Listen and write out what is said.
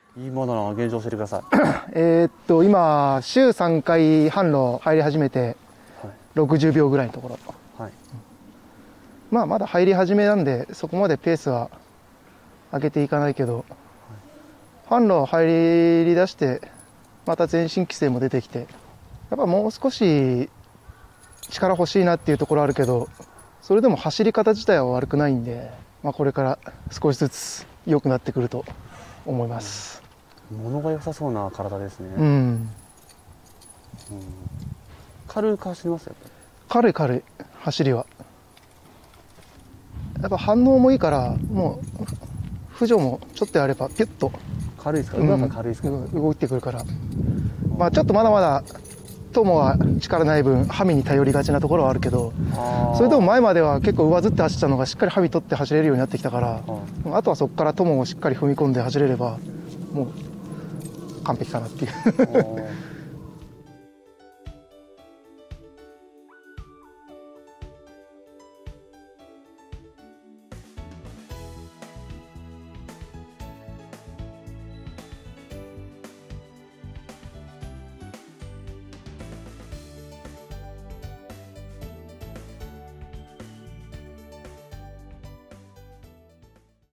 いいものの現状教えてください。 今、週3回販路入り始めて、60秒ぐらいのところ。 はい。 まあ、まだ入り始めなんで、そこまでペースは上げていかないけど、販路入り出して、また前進規制も出てきて、やっぱもう少し力欲しいなっていうところあるけど、それでも走り方自体は悪くないんで、まあ、これから少しずつ良くなってくると思います。 物が良さそうな体ですね。 うん。 軽く走りますよ。 軽い走りは。やっぱ反応もいいから、もう扶助もちょっとやればピュッと軽いですか？馬が軽いですか？ 動いてくるから。まあちょっとまだまだ友は力ない分ハミに頼りがちなところはあるけど、それでも前までは結構上ずって走ったのがしっかりハミ取って走れるようになってきたから、あとはそこから友をしっかり踏み込んで走れればもう完璧かなっていう